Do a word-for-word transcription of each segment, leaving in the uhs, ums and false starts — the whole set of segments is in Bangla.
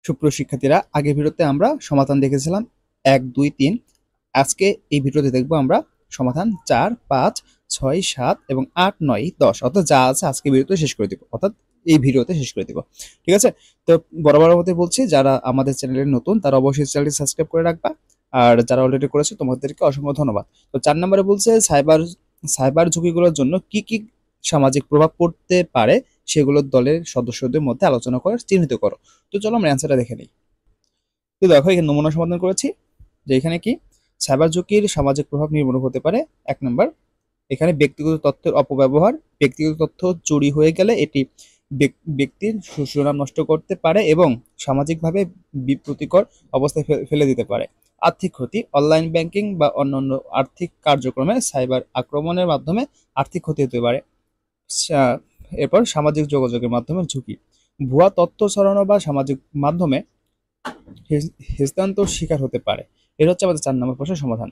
সুপ্রিয় শিক্ষার্থীরা, আগের ভিডিওতে আমরা সমাধান দেখেছিলাম এক দুই তিন। আজকে এই ভিডিওতে দেখব আমরা সমাধান চার পাঁচ ছয় সাত এবং আট নয় দশ, অর্থাৎ যা আছে আজকে ভিডিওতে শেষ করে দিব, অর্থাৎ এই ভিডিওতে শেষ করে দিব। ঠিক আছে, তো বরাবর মধ্যে বলছি, যারা আমাদের চ্যানেলে নতুন তারা অবশ্যই চ্যানেলটি সাবস্ক্রাইব করে রাখবা, আর যারা অলরেডি করেছে তোমাদেরকে অসংখ্য ধন্যবাদ। তো চার নম্বরে বলছে সাইবার সাইবার ঝুঁকিগুলোর জন্য কি কি সামাজিক প্রভাব পড়তে পারে সেগুলো দলের সদস্যদের মধ্যে আলোচনা করে চিহ্নিত করো। তো চলো আমরা অ্যান্সারটা দেখে নিই। তো দেখো, এখানে নমুনা সমাধান করেছি যে এখানে কি সাইবার ঝুঁকির সামাজিক প্রভাব নির্মূল হতে পারে। এক নম্বর, এখানে ব্যক্তিগত তথ্যের অপব্যবহার। ব্যক্তিগত তথ্য চুরি হয়ে গেলে এটি ব্যক্তির সুনাম নষ্ট করতে পারে এবং সামাজিকভাবে বিব্রতিকর অবস্থায় ফেলে দিতে পারে। আর্থিক ক্ষতি, অনলাইন ব্যাংকিং বা অন্যান্য আর্থিক কার্যক্রমে সাইবার আক্রমণের মাধ্যমে আর্থিক ক্ষতি হতে পারে। এরপর সামাজিক যোগাযোগের মাধ্যমে ঝুঁকি, ভুয়া তথ্য ছড়ানো বা সামাজিক মাধ্যমে হস্তান্তর শিকার হতে পারে। এটা হচ্ছে আমাদের চার নম্বর প্রশ্নের সমাধান।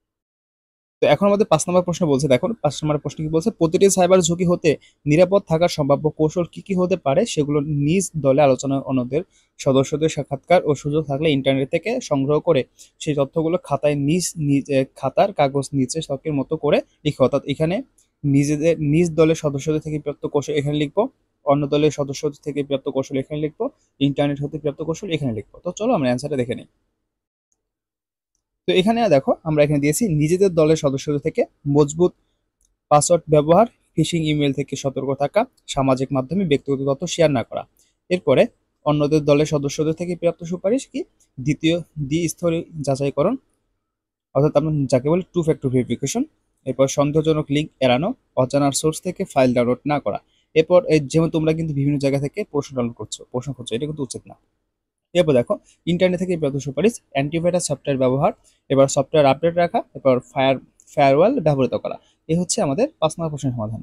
তো এখন আমাদের পাঁচ নম্বর প্রশ্ন বলছে, দেখো পাঁচ নম্বর প্রশ্ন কি বলছে, প্রতিটি সাইবার ঝুঁকি হতে নিরাপদ থাকার সম্ভাব্য কৌশল কি কি হতে পারে সেগুলো নিজ দলে আলোচনা অন্যদের সদস্যদের সাক্ষাৎকার ও সুযোগ থাকলে ইন্টারনেট থেকে সংগ্রহ করে সেই তথ্যগুলো খাতায় নিজ নিজ খাতার কাগজ নিচে শখের মতো করে লিখো। অর্থাৎ এখানে নিজেদের নিজ দলের সদস্যদের থেকে প্রাপ্ত কৌশল এখানে লিখবো, অন্য দলের সদস্যদের থেকে প্রাপ্ত কৌশল এখানে লিখবো, ইন্টারনেট হতে প্রাপ্ত কৌশল এখানে লিখবো। তো চলো আমরা অ্যান্সারটা দেখে নিই। তো এখানে দেখো আমরা এখানে দিয়েছি নিজেদের দলের সদস্যদের থেকে মজবুত পাসওয়ার্ড ব্যবহার, ফিশিং ইমেল থেকে সতর্ক থাকা, সামাজিক মাধ্যমে ব্যক্তিগত তথ্য শেয়ার না করা। এরপরে অন্যদের দলের সদস্যদের থেকে প্রাপ্ত সুপারিশ কি দ্বিতীয় দ্বিস্তরীয় যাচাইকরণ, অর্থাৎ আমরা যাকে বলি টু ফ্যাক্টর ভেরিফিকেশন। এরপর সন্দেহজনক লিঙ্ক এড়ানো, অজানার সোর্স থেকে ফাইল ডাউনলোড না করা। এরপর যেমন তোমরা কিন্তু বিভিন্ন জায়গা থেকে প্রশ্ন ডাউনলোড করছো, প্রশ্ন করছো, এটা কিন্তু উচিত না। এরপর দেখো ইন্টারনেট থেকে প্রাপ্ত সুপারিশ, অ্যান্টিভাইরাস সফটওয়্যার ব্যবহার, এবার সফটওয়্যার আপডেট রাখা, এরপর ফায়ার ফায়ারওয়াল ব্যবহৃত করা। এই হচ্ছে আমাদের পাঁচ নম্বর প্রশ্নের সমাধান।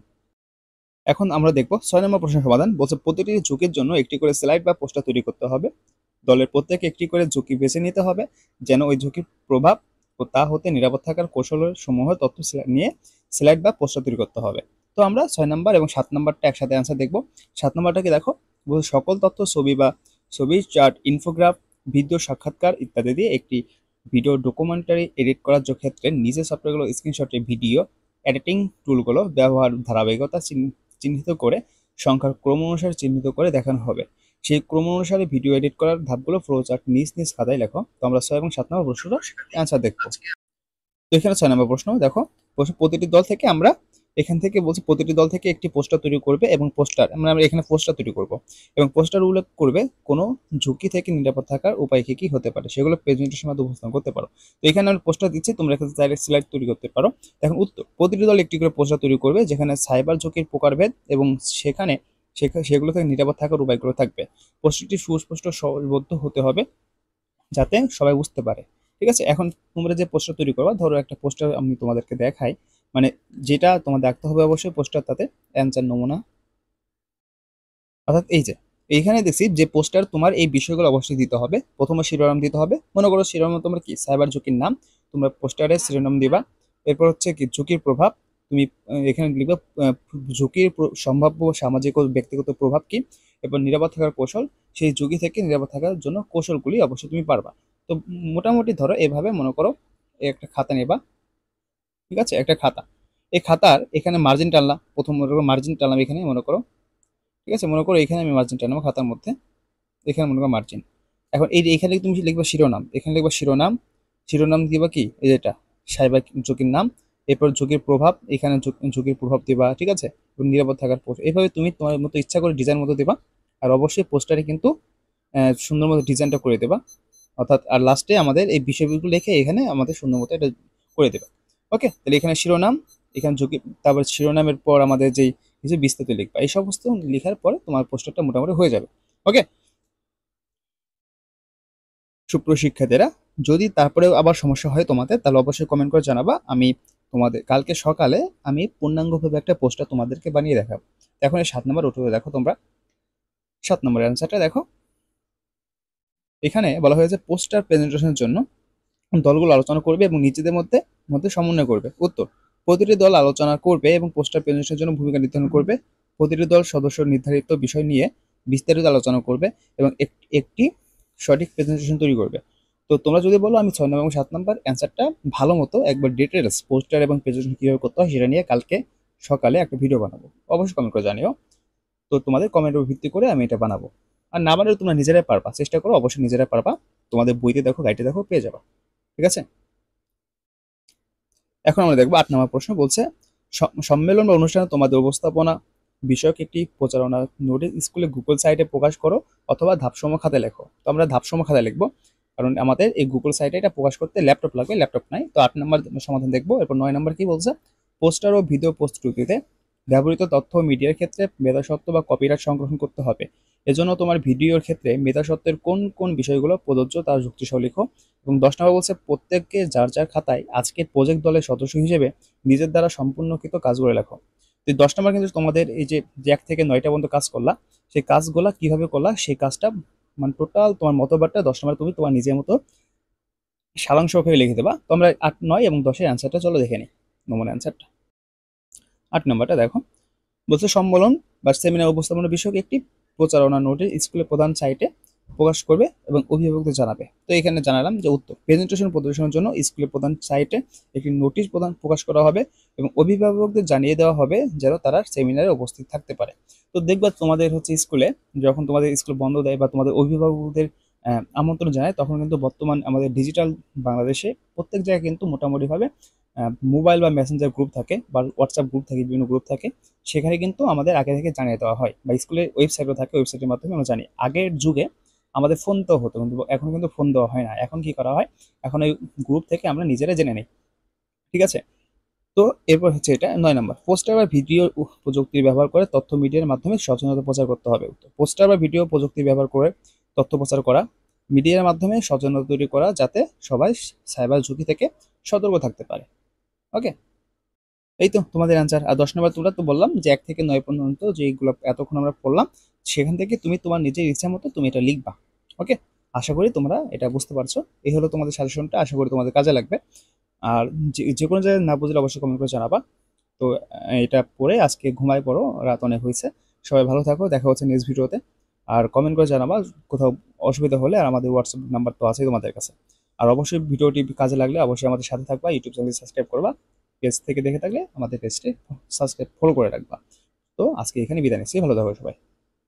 এখন আমরা দেখবো ছয় নম্বর প্রশ্নের সমাধান। বলছে প্রতিটি ঝুঁকির জন্য একটি করে স্লাইড বা পোস্টার তৈরি করতে হবে। দলের প্রত্যেকে একটি করে ঝুঁকি বেছে নিতে হবে, যেন ওই ঝুঁকির প্রভাব ও তা হতে নিরাপদ থাকার কৌশলের সমূহ তথ্য নিয়ে স্লাইড বা পোস্টার তৈরি করতে হবে। তো আমরা ছয় নম্বর এবং সাত নম্বরটা একসাথে অ্যান্সার দেখবো। সাত নম্বরটাকে দেখো, সকল তথ্য ছবি বা ছবি, চার্ট, ইনফোগ্রাফ, ভিডিও, সাক্ষাৎকার ইত্যাদি দিয়ে একটি ভিডিও ডকুমেন্টারি এডিট করার ক্ষেত্রে নিজের সফটওয়্যারগুলো স্ক্রিনশটে ভিডিও এডিটিং টুলগুলো ব্যবহার ধারাবাহিকতা চিহ্নিত করে সংখ্যার ক্রম অনুসারে চিহ্নিত করে দেখানো হবে। সেই ক্রম অনুসারে ভিডিও এডিট করার ধাপগুলো ফ্লো চার্ট নিজ নিজ খাতায় লেখো। তো আমরা ছয় এবং সাত নম্বর প্রশ্নটা অ্যান্সার দেখবো। তো এখানে ছয় নম্বর প্রশ্ন দেখো, প্রতিটি দল থেকে আমরা এখান থেকে বলছি প্রতিটি দল থেকে একটি পোস্টার তৈরি করবে এবং পোস্টার আমরা এখানে পোস্টার তৈরি করব এবং পোস্টার উল্লেখ করবে কোনো ঝুঁকি থেকে নিরাপদ থাকার উপায় কি কি হতে পারে সেগুলো প্রেজেন্টেশনের মাধ্যমে উপস্থাপন করতে পারো। তো এখানে আমি পোস্টার দিচ্ছি, তোমরা এখানে ডাইরেক্ট স্লাইড তৈরি করতে পারো। এখন উত্তর, প্রতিটি দল একটি করে পোস্টার তৈরি করবে যেখানে সাইবার ঝুঁকির প্রকারভেদ এবং সেখানে সেগুলো থেকে নিরাপদ থাকার উপায়গুলো থাকবে। পোস্টারটি সুস্পষ্ট সবদ্ধ হতে হবে যাতে সবাই বুঝতে পারে। ঠিক আছে, এখন তোমরা যে পোস্টার তৈরি করবা, ধরো একটা পোস্টার আমি তোমাদেরকে দেখাই, মানে যেটা তোমার দেখতে হবে অবশ্যই পোস্টার, তাতে অ্যান্সার নমুনা, অর্থাৎ এই যে এইখানে দেখছি যে পোস্টার তোমার এই বিষয়গুলো অবশ্যই দিতে হবে। প্রথমে শিরোনাম দিতে হবে, মনে করো শিরোনাম তোমার কি সাইবার ঝুঁকির নাম, তোমরা পোস্টারে শিরোনাম দিবা। এরপর হচ্ছে কি ঝুঁকির প্রভাব, তুমি এখানে লিখবে ঝুঁকির সম্ভাব্য সামাজিক ও ব্যক্তিগত প্রভাব কি, এরপর নিরাপদ থাকার কৌশল, সেই ঝুঁকি থেকে নিরাপদ থাকার জন্য কৌশলগুলি অবশ্যই তুমি পারবা। তো মোটামুটি ধরো এভাবে মনে করো একটা খাতা নেবা, ঠিক আছে, একটা খাতা, এই খাতার এখানে মার্জিন টানলাম, প্রথম মনে করো মার্জিন টানলাম এখানে মনে করো, ঠিক আছে, মনে করো এখানে আমি মার্জিন টানবো খাতার মধ্যে, এখানে মনে করো মার্জিন। এখন এই এখানে তুমি লিখবা শিরোনাম, এখানে লিখবা শিরোনাম, শিরোনাম দিবা কি এই যেটা সাইবার ঝুঁকির নাম, এরপর ঝুঁকির প্রভাব, এখানে ঝুঁকির প্রভাব দিবা, ঠিক আছে, নিরাপদ থাকার পোস্ট, এইভাবে তুমি তোমার মতো ইচ্ছা করে ডিজাইন মতো দিবা। আর অবশ্যই পোস্টারে কিন্তু সুন্দর মতো ডিজাইনটা করে দেবা, অর্থাৎ আর লাস্টে আমাদের এই বিষয়গুলো লিখে এখানে আমাদের সুন্দর মতো এটা করে দেবা। ওকে, তাহলে এখানে শিরোনাম, এখানে ঝুঁকি, তারপর শিরোনামের পর আমাদের যেই কিছু বিস্তারিত লিখবা, এই সমস্ত লেখার পরে তোমার পোস্টারটা মোটামুটি হয়ে যাবে। ওকে, সুপ্রিয় শিক্ষার্থীরা, যদি তারপরেও আবার সমস্যা হয় তোমাদের, তাহলে অবশ্যই কমেন্ট করে জানাবা। আমি তোমাদের কালকে সকালে আমি পূর্ণাঙ্গভাবে একটা পোস্টার তোমাদেরকে বানিয়ে দেখাবো। এখন এই সাত নম্বর উঠে দেখো, তোমরা সাত নম্বর অ্যান্সারটা দেখো। এখানে বলা হয়েছে পোস্টার প্রেজেন্টেশনের জন্য দলগুলো আলোচনা করবে এবং নিজেদের মধ্যে মধ্যে সমন্বয় করবে। উত্তর, প্রতিটি দল আলোচনা করবে এবং পোস্টার প্রেজেন্টেশনের জন্য ভূমিকা নির্ধারণ করবে। প্রতিটি দল সদস্য নির্ধারিত বিষয় নিয়ে বিস্তারিত আলোচনা করবে এবং একটি সঠিক প্রেজেন্টেশন তৈরি করবে। তো তোমরা যদি বলো আমি ছয় নম্বর এবং সাত নম্বর অ্যান্সারটা ভালো মতো একবার ডিটেলস পোস্টার এবং প্রেজেন্টেশন কীভাবে করতে হয় সেটা নিয়ে কালকে সকালে একটা ভিডিও বানাবো, অবশ্যই কমেন্ট করে জানিও। তো তোমাদের কমেন্টের উপর ভিত্তি করে আমি এটা বানাবো। আর না বানালে তোমরা নিজেরাই পারবা, চেষ্টা করো, অবশ্যই নিজেরাই পারবা। তোমাদের বইতে দেখো, গাইডে দেখো, পেয়ে যাবা। ঠিক আছে, এখন আমরা দেখবো আট নম্বর প্রশ্ন বলছে সম্মেলন বা অনুষ্ঠানে তোমাদের উপস্থাপনা বিষয়ক একটি প্রচারণা নোটিশ স্কুলে গুগল সাইটে প্রকাশ করো অথবা ধাপসমূহ খাতায় লেখো। তো আমরা ধাপসমূহ খাতায় লিখবো, কারণ আমাদের এই গুগল সাইটে এটা প্রকাশ করতে ল্যাপটপ লাগবে, ল্যাপটপ নাই। তো আট নম্বর সমাধান দেখবো। এরপর নয় নম্বর কি বলছে, পোস্টার ও ভিডিও প্রস্তুতিতে ব্যবহৃত তথ্য মিডিয়ার ক্ষেত্রে মেধাস্বত্ব বা কপিরাইট সংগ্রহণ করতে হবে। এজন্য তোমার ভিডিওর ক্ষেত্রে মেধাস্বত্বের কোন কোন বিষয়গুলো প্রযোজ্য তার যুক্তিসহ লিখো। এবং দশ নম্বর বলছে প্রত্যেককে যার যার খাতায় আজকের প্রজেক্ট দলের সদস্য হিসেবে নিজের দ্বারা সম্পূর্ণকৃত কাজগুলো লেখো। তো দশ নম্বর কিন্তু তোমাদের এই যে এক থেকে নয়টা পর্যন্ত কাজ করলা, সেই কাজগুলো কিভাবে করলা সেই কাজটা মানে টোটাল তোমার মতবাদটা দশ নম্বর তুমি তোমার নিজের মতো সারাংশ করে লিখে দেবা। তো আমরা আট নয় এবং দশের অ্যান্সারটা চলো দেখে নিই। নমুনা অ্যান্সারটা আট নম্বরটা দেখো, বলছে সম্মেলন বা সেমিনার উপস্থাপনা বিষয়ক একটি প্রচারণা নোটিশ স্কুলের প্রধান সাইটে প্রকাশ করবে এবং অভিভাবকদের জানাবে। তো এখানে জানালাম যে উত্তর প্রেজেন্টেশন প্রদর্শনের জন্য স্কুলের প্রধান সাইটে একটি নোটিশ প্রদান প্রকাশ করা হবে এবং অভিভাবকদের জানিয়ে দেওয়া হবে যেন তারা সেমিনারে উপস্থিত থাকতে পারে। তো দেখবা তোমাদের হচ্ছে স্কুলে যখন তোমাদের স্কুল বন্ধ দেয় বা তোমাদের অভিভাবকদের আহ, আমন্ত্রণ জানায়, তখন কিন্তু বর্তমান আমাদের ডিজিটাল বাংলাদেশে প্রত্যেক জায়গায় কিন্তু মোটামুটিভাবে মোবাইল বা মেসেঞ্জার গ্রুপ থাকে বা হোয়াটসঅ্যাপ গ্রুপ থাকে, বিভিন্ন গ্রুপ থাকে, সেখানে কিন্তু আমাদের আগে থেকে জানিয়ে দেওয়া হয় বা স্কুলের ওয়েবসাইটও থাকে, ওয়েবসাইটের মাধ্যমে আমরা জানি। আগের যুগে আমাদের ফোন তো হতো, কিন্তু এখন কিন্তু ফোন দেওয়া হয় না। এখন কি করা হয়, এখন ওই গ্রুপ থেকে আমরা নিজেরা জেনে নিই। ঠিক আছে, তো এরপর হচ্ছে এটা নয় নম্বর, পোস্টার বা ভিডিও প্রযুক্তির ব্যবহার করে তথ্য মিডিয়ার মাধ্যমে সচেতনতা প্রচার করতে হবে। পোস্টার বা ভিডিও প্রযুক্তি ব্যবহার করে তথ্য প্রচার করা, মিডিয়ার মাধ্যমে সচেতনতা তৈরি করা যাতে সবাই সাইবার ঝুঁকি থেকে সতর্ক থাকতে পারে। ওকে, এই তো তোমাদের অ্যান্সার। আর দশ নম্বর তোমরা তো বললাম যে এক থেকে নয় পর্যন্ত যেগুলো এতক্ষণ আমরা পড়লাম, সেখান থেকে তুমি তোমার নিজের ইচ্ছা মতো তুমি এটা লিখবা। ওকে, আশা করি তোমরা এটা বুঝতে পারছো। এই হলো তোমাদের সাজেশনটা, আশা করি তোমাদের কাজে লাগবে। আর যে যে কোনো জায়গায় না বুঝলে অবশ্যই কমেন্ট করে জানাবা। তো আহ, এটা পড়ে আজকে ঘুমায় পড়ো, রাত অনেক হয়েছে। সবাই ভালো থাকো, দেখা হচ্ছে নেক্সট ভিডিওতে। আর কমেন্ট করে জানাবা কোথাও অসুবিধা হলে, আর আমাদের হোয়াটসঅ্যাপ নাম্বার তো আছেই তোমাদের কাছে। আর অবশ্যই ভিডিওটি কাজে লাগলে অবশ্যই আমাদের সাথে থাকবা, ইউটিউব চ্যানেল সাবস্ক্রাইব করবা। পেজ থেকে দেখে থাকলে আমাদের পেজটি সাবস্ক্রাইব ফলো করে রাখবা। তো আজকে এখানে বিদায় নিচ্ছি, ভালো থাকো সবাই।